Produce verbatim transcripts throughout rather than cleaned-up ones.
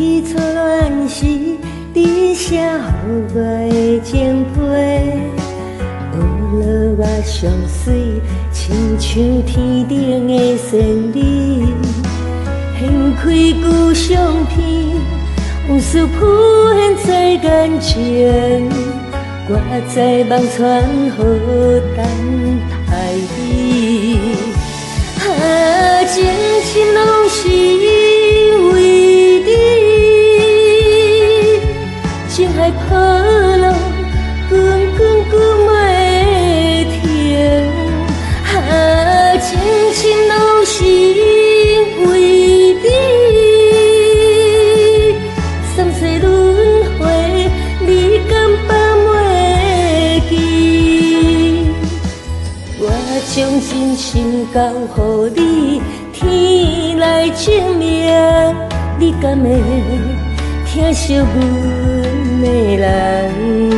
起错乱时，你写予我的情批，学了我上水，亲像天顶的仙女，掀开旧相片，往事浮现在眼前，我在梦穿雨等待你。啊，情深拢是为你，情海波浪，滚滚滚袂停。啊，情深拢是为你，三世轮回，你敢放袂记？我将真心交予你，天来证明，你敢会疼惜阮的人？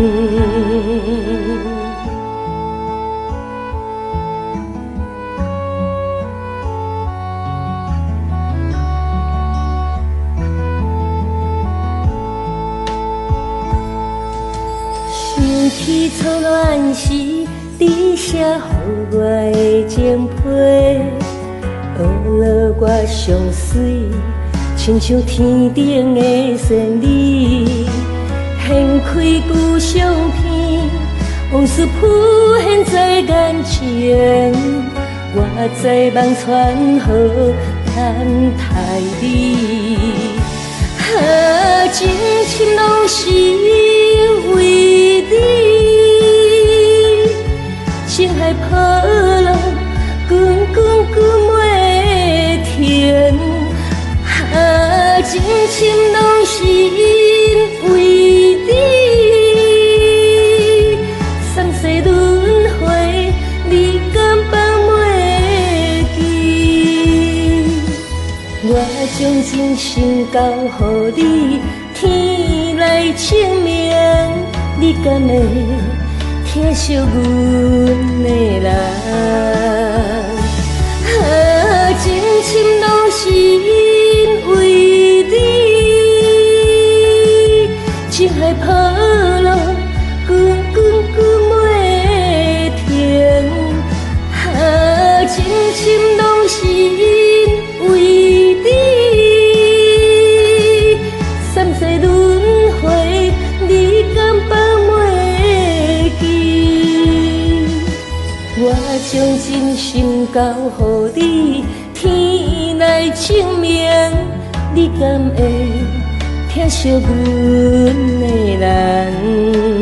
想起错乱时，你写予我的情批，学了我上水，亲像天顶的仙女，掀开旧相片，往事浮现在眼前，我在梦穿雨等待你。啊，情深拢是为你，情海波浪，滚滚滚袂停。啊，情深拢是为你，三世轮回，你敢放袂记？我将真心交予你，天来证明，你敢会疼惜阮的人？啊，情深拢是为你，情海波浪，滚滚滚袂停。啊，情深拢是为你，三世轮回，你敢放袂记？我将真心交予你，天来证明，你敢会疼惜阮的人？